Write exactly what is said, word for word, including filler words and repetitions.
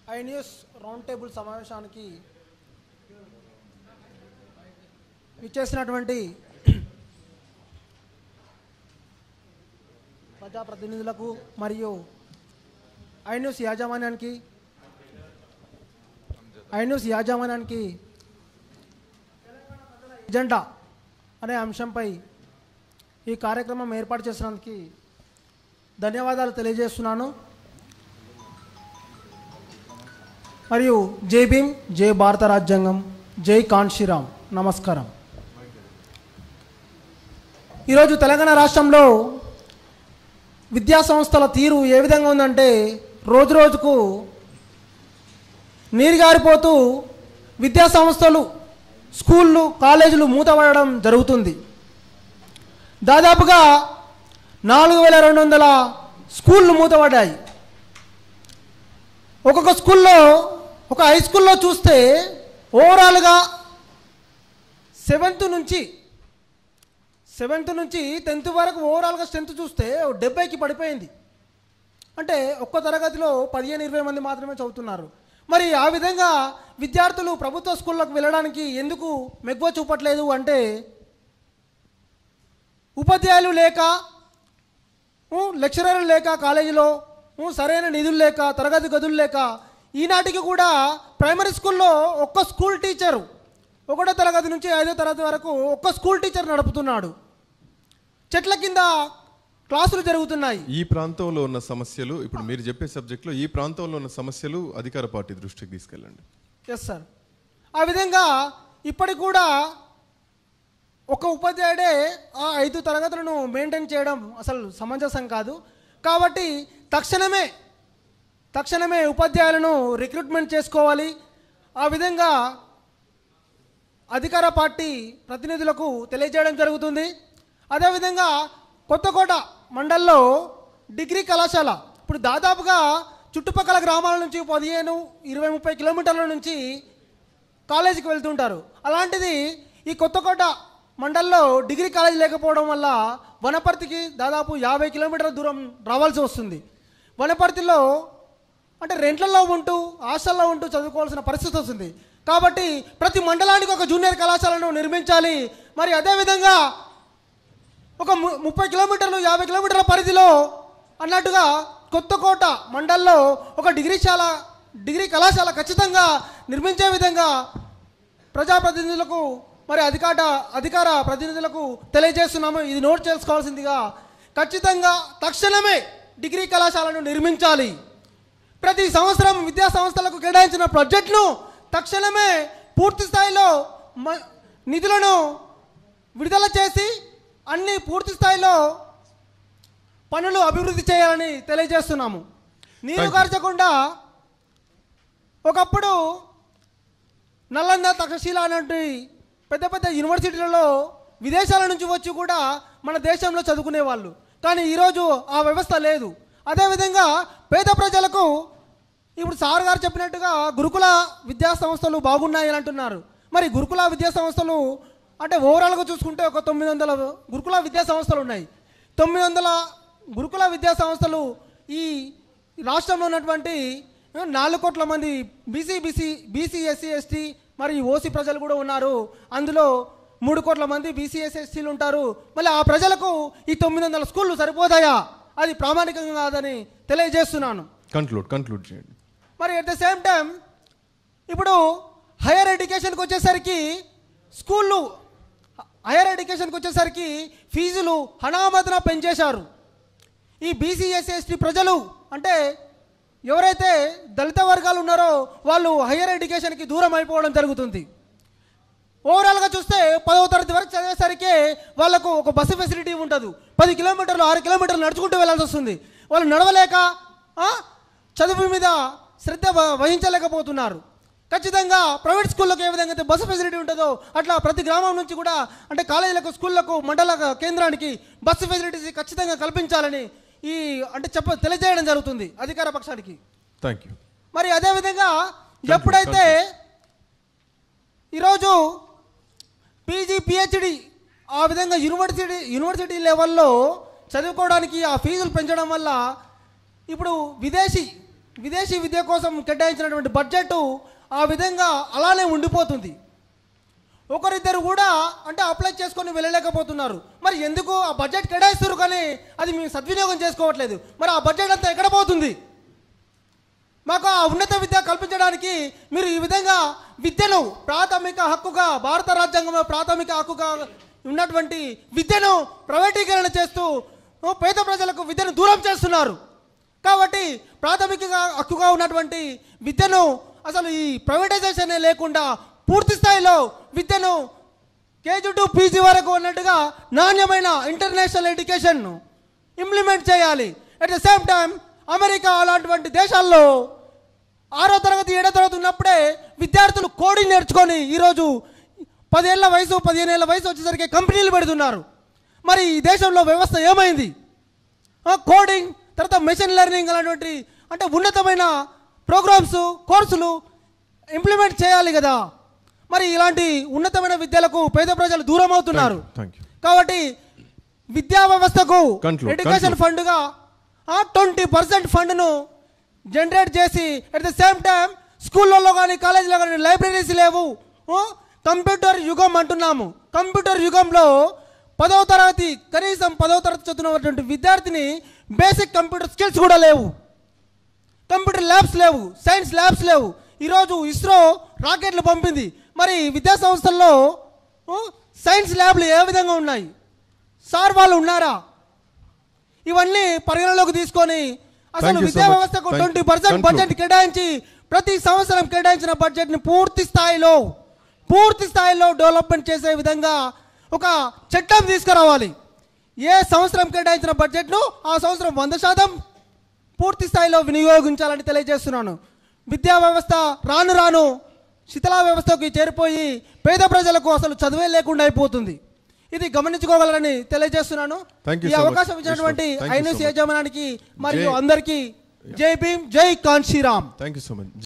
I news round table సమావేశానికి విచ్చేసినటువంటి ప్రజాప్రతినిధులకు మరియు ఐ న్యూస్ యాజమాన్యానికి ఐ న్యూస్ యాజమాన్యానికి ఎజెండా అనే అంశంపై ఈ కార్యక్రమం ఏర్పాటు చేసినందుకు ధన్యవాదాలు తెలియజేస్తున్నాను. మరియు జై భీమ్, జై భారత రాజ్యాంగం, జై కాన్షీరామ్. నమస్కారం. ఈరోజు తెలంగాణ రాష్ట్రంలో విద్యా సంస్థల తీరు ఏ విధంగా ఉందంటే రోజు రోజుకు నీరుగారిపోతూ విద్యా సంస్థలు, స్కూళ్ళు, కాలేజీలు మూతపడడం జరుగుతుంది. దాదాపుగా నాలుగు వేల రెండు వందల స్కూళ్ళు మూతపడ్డాయి. ఒక్కొక్క స్కూల్లో, ఒక హై స్కూల్లో చూస్తే ఓవరాల్గా సెవెంత్ నుంచి సెవెంత్ నుంచి టెన్త్ వరకు ఓవరాల్గా స్ట్రెంత్ చూస్తే డెబ్బైకి పడిపోయింది. అంటే ఒక్క తరగతిలో పదిహేను ఇరవై మంది మాత్రమే చదువుతున్నారు. మరి ఆ విధంగా విద్యార్థులు ప్రభుత్వ స్కూళ్ళకు వెళ్ళడానికి ఎందుకు మెగ్గువ చూపట్లేదు అంటే ఉపాధ్యాయులు లేక, లెక్చరర్లు లేక, కాలేజీలో సరైన నిధులు లేక, తరగతి గదులు లేక, ఈనాటికి కూడా ప్రైమరీ స్కూల్లో ఒక్క స్కూల్ టీచరు ఒకటో తరగతి నుంచి ఐదో తరగతి వరకు ఒక్క స్కూల్ టీచర్ నడుపుతున్నాడు. చెట్ల కింద క్లాసులు జరుగుతున్నాయి. ఈ ప్రాంతంలో ఉన్న సమస్యలు, ఇప్పుడు మీరు చెప్పే సబ్జెక్టులో ఈ ప్రాంతంలో ఉన్న సమస్యలు అధికార పార్టీ దృష్టికి తీసుకెళ్ళండి. Yes sir. ఆ విధంగా ఇప్పటికి కూడా ఒక ఉపాధ్యాయుడే ఆ ఐదు తరగతులను మెయింటైన్ చేయడం అసలు సమంజసం కాదు. కాబట్టి తక్షణమే తక్షణమే ఉపాధ్యాయులను రిక్రూట్మెంట్ చేసుకోవాలి. ఆ విధంగా అధికార పార్టీ ప్రతినిధులకు తెలియజేయడం జరుగుతుంది. అదేవిధంగా కొత్తకోట మండల్లో డిగ్రీ కళాశాల ఇప్పుడు దాదాపుగా చుట్టుపక్కల గ్రామాల నుంచి పదిహేను ఇరవై ముప్పై కిలోమీటర్ల నుంచి కాలేజీకి వెళ్తుంటారు. అలాంటిది ఈ కొత్తకోట మండల్లో డిగ్రీ కాలేజీ లేకపోవడం వల్ల వనపర్తికి దాదాపు యాభై కిలోమీటర్ల దూరం రావాల్సి వస్తుంది. వనపర్తిలో అంటే రెంట్లలో ఉంటూ, హాస్టల్లో ఉంటూ చదువుకోవాల్సిన పరిస్థితి వస్తుంది. కాబట్టి ప్రతి మండలానికి ఒక జూనియర్ కళాశాలను నిర్మించాలి. మరి అదేవిధంగా ఒక ముప్పై కిలోమీటర్లు యాభై కిలోమీటర్ల పరిధిలో అన్నట్టుగా కొత్తకోట మండల్లో ఒక డిగ్రీశాల డిగ్రీ కళాశాల ఖచ్చితంగా నిర్మించే విధంగా ప్రజాప్రతినిధులకు మరి అధికార అధికార ప్రతినిధులకు తెలియజేస్తున్నాము. ఇది నోట్ చేసుకోవాల్సిందిగా ఖచ్చితంగా తక్షణమే డిగ్రీ కళాశాలను నిర్మించాలి. ప్రతి సంవత్సరం విద్యా సంస్థలకు కేటాయించిన బడ్జెట్ను తక్షణమే పూర్తి స్థాయిలో నిధులను విడుదల చేసి అన్ని పూర్తి స్థాయిలో పనులు అభివృద్ధి చేయాలని తెలియజేస్తున్నాము. నీరు కార్చకుండా ఒకప్పుడు నలంద, తక్షశిల లాంటి పెద్ద పెద్ద యూనివర్సిటీలలో విదేశాల నుంచి వచ్చి కూడా మన దేశంలో చదువుకునేవాళ్ళు. కానీ ఈరోజు ఆ వ్యవస్థ లేదు. అదేవిధంగా పేద ప్రజలకు ఇప్పుడు సార్ గారు చెప్పినట్టుగా గురుకుల విద్యా సంస్థలు బాగున్నాయని అంటున్నారు. మరి గురుకుల విద్యా సంస్థలు అంటే ఓవరాల్గా చూసుకుంటే ఒక తొమ్మిది వందల గురుకుల విద్యా సంస్థలు ఉన్నాయి. తొమ్మిది వందల గురుకుల విద్యా సంస్థలు ఈ రాష్ట్రంలో ఉన్నటువంటి నాలుగు కోట్ల మంది BC BC BC SC ST మరి ఓసీ ప్రజలు కూడా ఉన్నారు. అందులో మూడు కోట్ల మంది బీసీ ఎస్సీ ఎస్టీలు ఉంటారు. మళ్ళీ ఆ ప్రజలకు ఈ తొమ్మిది వందల స్కూళ్ళు సరిపోతాయా? అది ప్రామాణికంగా కాదని తెలియజేస్తున్నాను. కంక్లూడ్ కంక్లూడ్ చేయండి. మరి అట్ ద సేమ్ టైం ఇప్పుడు హైయర్ ఎడ్యుకేషన్కి వచ్చేసరికి స్కూళ్ళు హైయర్ ఎడ్యుకేషన్కి వచ్చేసరికి ఫీజులు హనామతన పెంచేశారు. ఈ బీసీ ఎస్సీ ఎస్టీ ప్రజలు అంటే ఎవరైతే దళిత వర్గాలు ఉన్నారో వాళ్ళు హైయర్ ఎడ్యుకేషన్కి దూరం అయిపోవడం జరుగుతుంది. ఓవరాల్గా చూస్తే పదవ తరగతి వరకు చదివేసరికి వాళ్ళకు ఒక బస్సు ఫెసిలిటీ ఉంటుంది. పది కిలోమీటర్లు ఆరు కిలోమీటర్లు నడుచుకుంటూ వెళ్ళాల్సి వస్తుంది. వాళ్ళు నడవలేక చదువు మీద శ్రద్ధ వహించలేకపోతున్నారు. ఖచ్చితంగా ప్రైవేట్ స్కూళ్ళకు ఏ విధంగా అయితే బస్సు ఫెసిలిటీ ఉంటుందో అట్లా ప్రతి గ్రామం నుంచి కూడా అంటే కాలేజీలకు, స్కూళ్ళకు, మండల కేంద్రానికి బస్సు ఫెసిలిటీస్ ఖచ్చితంగా కల్పించాలని ఈ అంటే చెప్ప తెలియజేయడం జరుగుతుంది అధికార పక్షానికి. Thank you. మరి అదేవిధంగా ఎప్పుడైతే ఈరోజు పీజీ పిహెచ్డి ఆ విధంగా యూనివర్సిటీ యూనివర్సిటీ లెవెల్లో చదువుకోవడానికి ఆ ఫీజులు పెంచడం వల్ల ఇప్పుడు విదేశీ విదేశీ విద్య కోసం కేటాయించినటువంటి బడ్జెట్ ఆ విధంగా అలానే ఉండిపోతుంది. ఒకరిద్దరు కూడా అంటే అప్లై చేసుకొని వెళ్ళలేకపోతున్నారు. మరి ఎందుకు ఆ బడ్జెట్ కేటాయిస్తారు కానీ అది మేము సద్వినియోగం చేసుకోవట్లేదు. మరి ఆ బడ్జెట్ అంతా ఎక్కడ పోతుంది? మాకు ఆ ఉన్నత విద్య కల్పించడానికి మీరు ఈ విధంగా విద్యను ప్రాథమిక హక్కుగా, భారత రాజ్యాంగంలో ప్రాథమిక హక్కుగా ఉన్నటువంటి విద్యను ప్రైవేటీకరణ చేస్తూ పేద ప్రజలకు విద్యను దూరం చేస్తున్నారు. కాబట్టి ప్రాథమిక హక్కుగా ఉన్నటువంటి విద్యను అసలు ఈ ప్రైవేటైజేషన్ లేకుండా పూర్తి స్థాయిలో విద్యను కేజీ టు పీజీ వరకు ఉన్నట్టుగా నాణ్యమైన ఇంటర్నేషనల్ ఎడ్యుకేషన్ను ఇంప్లిమెంట్ చేయాలి. At the same time America అలాంటి దేశాల్లో ఆరో తరగతి ఏడో తరగతి ఉన్నప్పుడే విద్యార్థులు కోడింగ్ నేర్చుకొని ఈరోజు పదేళ్ల వయసు పదిహేను ఏళ్ళ వయసు వచ్చేసరికి కంపెనీలు పెడుతున్నారు. మరి ఈ దేశంలో వ్యవస్థ ఏమైంది? కోడింగ్ తర్వాత మెషిన్ లెర్నింగ్ అలాంటి అంటే ఉన్నతమైన ప్రోగ్రామ్స్ కోర్సులు ఇంప్లిమెంట్ చేయాలి కదా. మరి ఇలాంటి ఉన్నతమైన విద్యలకు పేద ప్రజలు దూరం అవుతున్నారు. కాబట్టి విద్యా వ్యవస్థకు ఎడ్యుకేషన్ ఫండ్గా ట్వంటీ పర్సెంట్ ఫండ్ను జనరేట్ చేసి అట్ ద సేమ్ టైం స్కూళ్ళల్లో కానీ కాలేజీలో కానీ లైబ్రరీస్ లేవు. కంప్యూటర్ యుగం అంటున్నాము. కంప్యూటర్ యుగంలో పదవ తరగతి కనీసం పదవ తరగతి చదువుతున్నటువంటి విద్యార్థిని బేసిక్ కంప్యూటర్ స్కిల్స్ కూడా లేవు. కంప్యూటర్ ల్యాబ్స్ లేవు, సైన్స్ ల్యాబ్స్ లేవు. ఈరోజు ఇస్రో రాకెట్లు పంపింది. మరి విద్యా సంస్థల్లో సైన్స్ ల్యాబ్లు ఏ విధంగా ఉన్నాయి? సార్ వాళ్ళు ఉన్నారా? ఇవన్నీ పరిగణలోకి తీసుకొని అసలు విద్యా వ్యవస్థకు ట్వంటీ పర్సెంట్ బడ్జెట్ కేటాయించి ప్రతి సంవత్సరం కేటాయించిన బడ్జెట్ని పూర్తి స్థాయిలో పూర్తి స్థాయిలో డెవలప్మెంట్ చేసే విధంగా ఒక చట్టం తీసుకురావాలి. ఏ సంవత్సరం కేటాయించిన బడ్జెట్ను ఆ సంవత్సరం వంద శాతం పూర్తి స్థాయిలో వినియోగించాలని తెలియజేస్తున్నాను. విద్యా వ్యవస్థ రాను రాను శిథిలా వ్యవస్థకి చేరిపోయి పేద ప్రజలకు అసలు చదువే లేకుండా అయిపోతుంది. ఇది గమనించుకోగలరని తెలియజేస్తున్నాను. ఈ అవకాశం ఇచ్చినటువంటి ఐన్యూస్ యాజమాన్యానికి మరియు అందరికీ జై భీమ్, జై Kanshiram. Thank you so much.